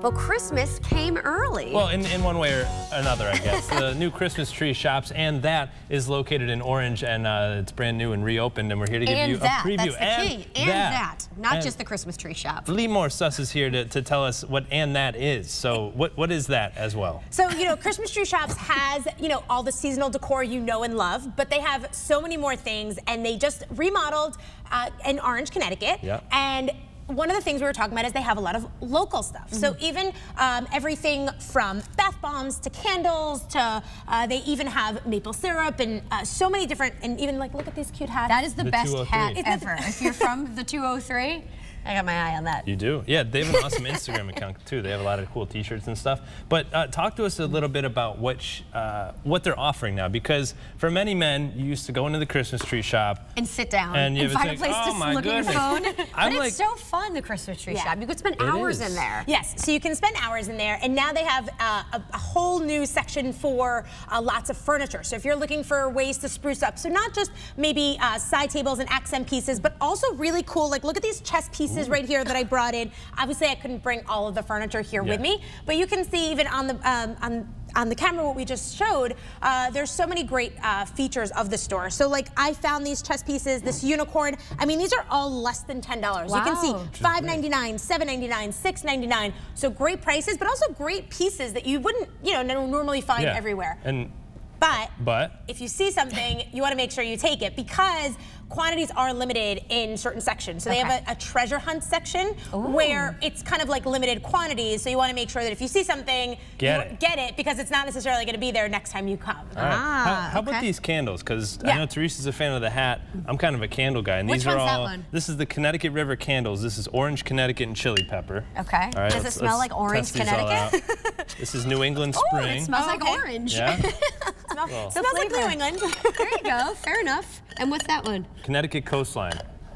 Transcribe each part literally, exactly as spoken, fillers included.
Well, Christmas came early. Well, in, in one way or another, I guess. The new Christmas tree shops, and that is located in Orange, and uh, it's brand new and reopened, and we're here to give and you that, a preview. That's the and key. And that. that. Not and just the Christmas tree shop. Lee Moore Suss is here to, to tell us what and that is. So what, what is that as well? So, you know, Christmas Tree Shops has, you know, all the seasonal decor you know and love, but they have so many more things, and they just remodeled uh, in Orange, Connecticut. Yeah. And one of the things we were talking about is they have a lot of local stuff. Mm-hmm. So even um, everything from bath bombs to candles to uh, they even have maple syrup and uh, so many different, and even like, look at these cute hats. That is the, The best two oh three. hat ever. If you're from the two oh three, I got my eye on that. You do? Yeah, they have an awesome Instagram account too. They have a lot of cool t-shirts and stuff. But uh, talk to us a little bit about what sh uh, what they're offering now, because for many men, you used to go into the Christmas tree shop and sit down and, and find think, a place oh, to my look goodness. at your phone. I'm but like, it's so fun, the Christmas tree Yeah. shop. You could spend It hours is. in there. Yes, so you can spend hours in there, and now they have uh, a, a whole new section for uh, lots of furniture. So if you're looking for ways to spruce up, so not just maybe uh, side tables and accent pieces, but also really cool, like look at these chess pieces Ooh. right here that I brought in. Obviously, I couldn't bring all of the furniture here yeah. with me, but you can see even on the um, on on the camera what we just showed, uh, there's so many great uh, features of the store. So like I found these chess pieces, this unicorn. I mean, these are all less than ten dollars. Wow. You can see five ninety-nine, seven ninety-nine, six ninety-nine. So great prices, but also great pieces that you wouldn't, you know, normally find yeah. everywhere. And But, but if you see something, you want to make sure you take it, because quantities are limited in certain sections. So they Okay. have a, a treasure hunt section Ooh. where it's kind of like limited quantities. So you want to make sure that if you see something, Get you it. get it, because it's not necessarily going to be there next time you come. All right. Ah, how, how okay. about these candles? Because Yeah. I know Teresa's a fan of the hat. I'm kind of a candle guy, and Which these are one's that all. one? This is the Connecticut River candles. This is orange Connecticut and chili pepper. Okay. All right, Does it let's- smell let's like orange test these all Connecticut? out. This is New England Oh, spring. it smells Oh, like okay. orange. Yeah. Smell, Well. smells like flavor. New England. There you go. Fair enough. And what's that one? Connecticut coastline.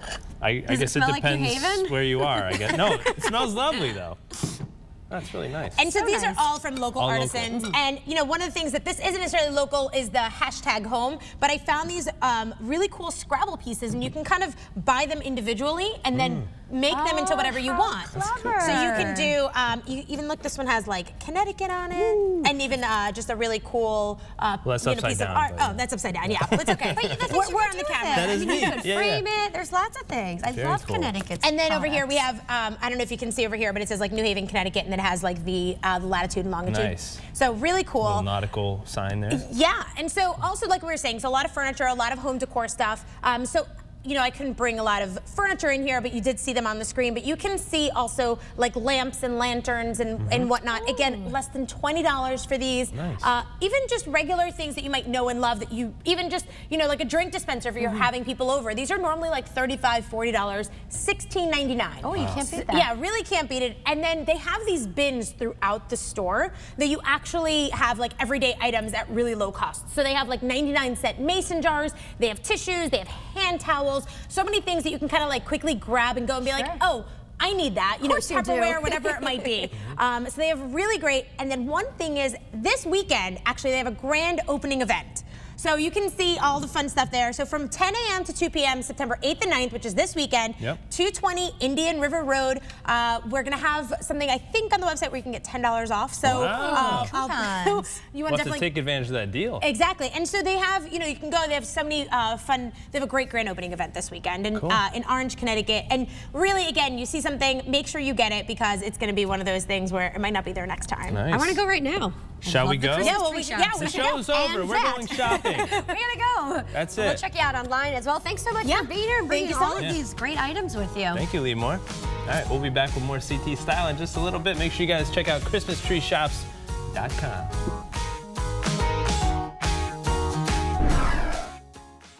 I, I Does it guess smell it like New depends Haven? where you are. I guess no. It smells lovely though. That's really nice. And so, So these nice. are all from local All artisans. local. And you know, one of the things that this isn't necessarily local is the hashtag home, but I found these um, really cool Scrabble pieces, and you can kind of buy them individually and then make them into whatever you how want. clever. So you can do, um, you even look, this one has like Connecticut on it, Ooh. and even uh, just a really cool uh, Well, that's you know, upside piece down, of art. but- Oh, that's upside down, yeah, but it's okay. But the things we're you we're can on do the with camera. it. That I is mean, you neat. could Yeah, frame yeah. it. There's lots of things. I Very love cool. Connecticut's And then over here we products. have, um, I don't know if you can see over here, but it says like New Haven, Connecticut, and then it has like the, uh, the latitude and longitude. Nice. So really cool. Little nautical sign there. Yeah, and so also like we were saying, so a lot of furniture, a lot of home decor stuff. Um, so, you know, I couldn't bring a lot of furniture in here, but you did see them on the screen. But you can see also like lamps and lanterns and, Mm-hmm. and whatnot. Again, less than twenty dollars for these. Nice. Uh, even just regular things that you might know and love that you, even just, you know, like a drink dispenser if you're Mm-hmm. having people over. These are normally like thirty-five, forty dollars, sixteen ninety-nine. Oh, you can't beat that. Yeah, really can't beat it. And then they have these bins throughout the store that you actually have like everyday items at really low cost. So they have like ninety-nine cent mason jars, they have tissues, they have hand towels, so many things that you can kind of like quickly grab and go and be Sure. like, oh, I need that, you know, course you do. Tupperware, whatever it might be. Um, so they have really great, and then one thing is this weekend, actually they have a grand opening event. So you can see all the fun stuff there. So from ten A M to two P M, September eighth and ninth, which is this weekend, Yep. two twenty Indian River Road. Uh, we're gonna have something, I think, on the website where you can get ten dollars off. So Wow. uh, I'll- Coupons. you We'll want have to definitely take advantage of that deal. Exactly, and so they have, you know, you can go. They have so many uh, fun. They have a great grand opening event this weekend in Cool. uh, in Orange, Connecticut. And really, again, you see something, make sure you get it, because it's going to be one of those things where it might not be there next time. Nice. I want to go right now. Shall Love we the go? Christmas Yeah, well, tree we- shops. yeah, The we- show's And over. We're that. going shopping. We're gonna go. That's We'll it. check you out online as well. Thanks so much Yeah. for being here and Thank bringing you so all of much. these great items with you. Thank you, Lee Moore. All right, we'll be back with more C T Style in just a little bit. Make sure you guys check out Christmas Tree Shops dot com.